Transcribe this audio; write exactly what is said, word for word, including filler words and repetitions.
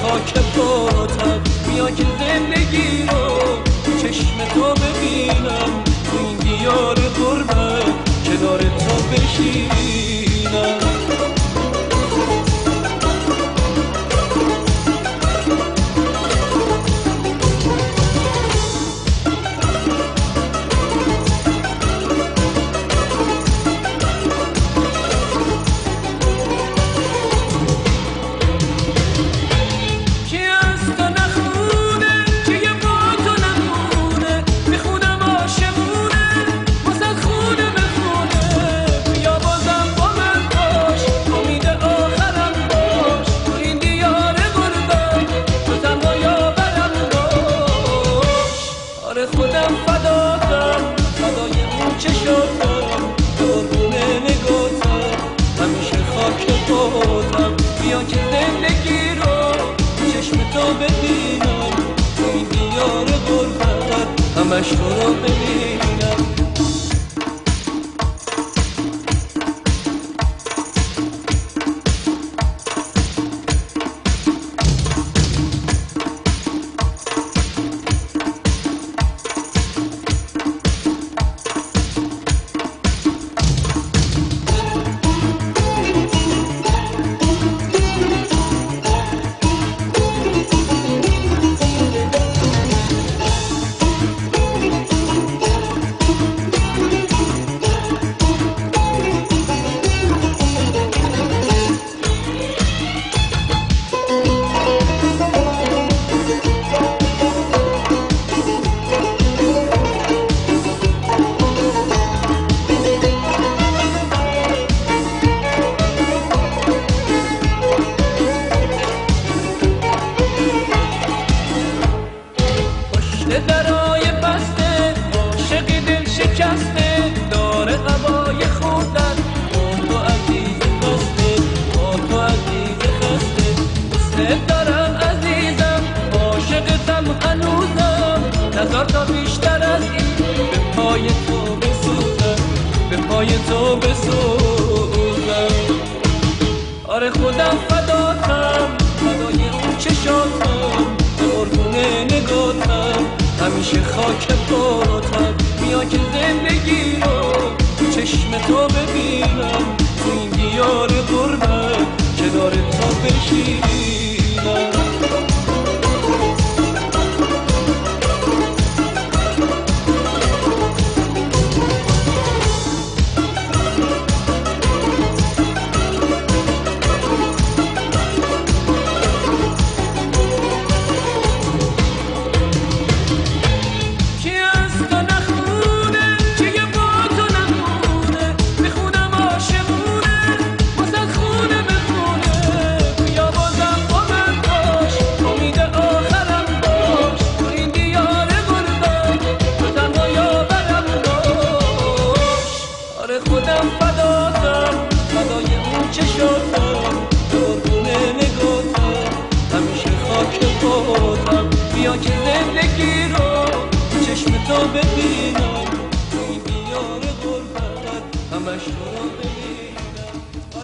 خاک پاتم، بیا که زندگی رو چشم تو ببینم، تو این دیار غربت کنار تو بشینم. خودم فداتم، فدای اون چشاتم، قربونه نگاتم، همیشه خاک پاتم، بیا که زندگی رو چشم تو ببینم، تو این دیار غربت همش تو رو ببینم. درای بسته عاشق دل شکسته، داره هوای خودت با تو عزیز خسته، با تو عزیز خسته. دوست دارم عزیزم، عاشقتم هنوزم، نظر تا بیشتر از این به پای تو بسوزم، به پای تو بسوزم. آره خودم فداتم، فدای اون چشاتم، قربونه نگاتم، همیشه خاک پاتم، بیا که زندگی رو چشم تو ببینم، تو این دیار غربت کنار تو بشینم. خودم فداتم، فدای اون چشاتم، قربونه نگاتم، همیشه خاک پاتم، بیا که زندگی رو چشم تو ببینم.